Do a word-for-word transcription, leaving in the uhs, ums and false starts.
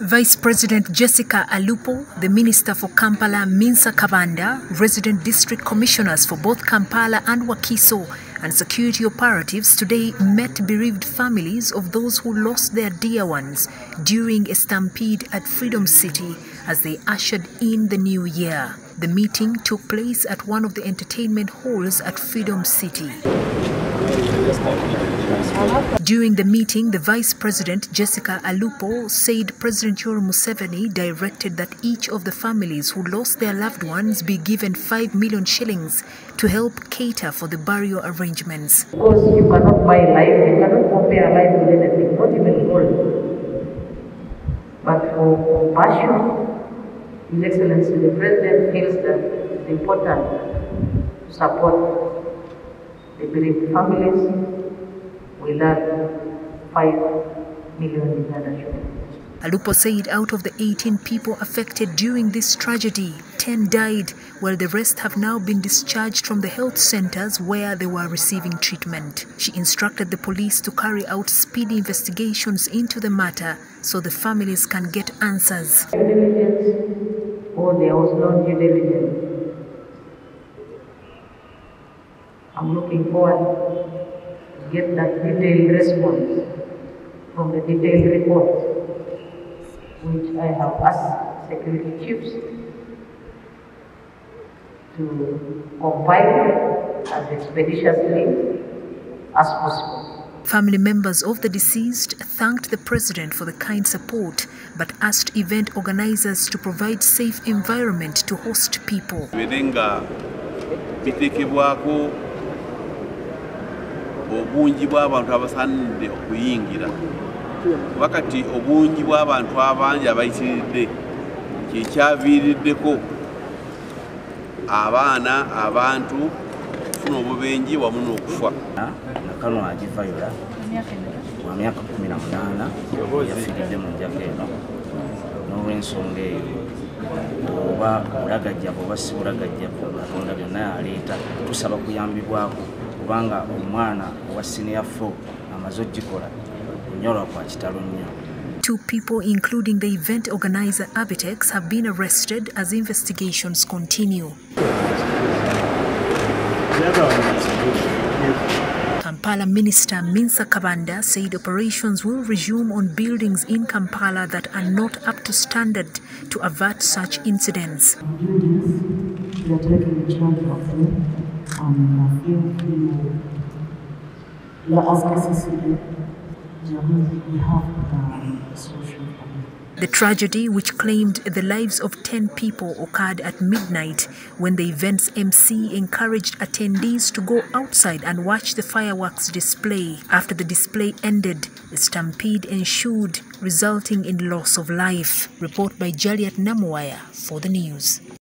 Vice President Jessica Alupo, the Minister for Kampala Minsa Kabanda, resident district commissioners for both Kampala and Wakiso, and security operatives today met bereaved families of those who lost their dear ones during a stampede at Freedom City as they ushered in the new year. The meeting took place at one of the entertainment halls at Freedom City. During the meeting, the Vice President Jessica Alupo said President Yoweri Museveni directed that each of the families who lost their loved ones be given five million shillings to help cater for the burial arrangements. Because you cannot buy life, you cannot compare life with anything, not even gold. But for compassion, His Excellency the President feels that it's important to support the bereaved families. We learned five million in shillings. Alupo said out of the eighteen people affected during this tragedy, ten died, while the rest have now been discharged from the health centers where they were receiving treatment. She instructed the police to carry out speedy investigations into the matter so the families can get answers. Due diligence, or there was no due diligence. I'm looking forward to get that detailed response from the detailed report, which I have asked security chiefs to compile as expeditiously as possible. Family members of the deceased thanked the President for the kind support, but asked event organizers to provide safe environment to host people. Obungi bw'abantu abasanidde okuyingira wakati obungi bw'abantu abangi abayitiridde kyekyaviiriddeko abaana abantu okufuna obubenje wamu n'okufa. Nakano Agivayula wa myaka kumi na munaana yafiiridde mu njaga eno n'olw'ensonga eyo oba bulagajjavu oba si bulagajjavu Katonda byonna yaleeta tusaba kuyambibwako kubanga omwana owa senior four amaze ogikola kunyolwa kwa kitalo nnyo. Two people, including the event organizer Abitex, have been arrested as investigations continue. Kampala Minister Minsa Kabanda said operations will resume on buildings in Kampala that are not up to standard to avert such incidents. We are taking charge of them. Um, we have um, social. The tragedy, which claimed the lives of ten people, occurred at midnight when the event's M C encouraged attendees to go outside and watch the fireworks display. After the display ended, a stampede ensued, resulting in loss of life. Report by Juliet Namuwaya for the news.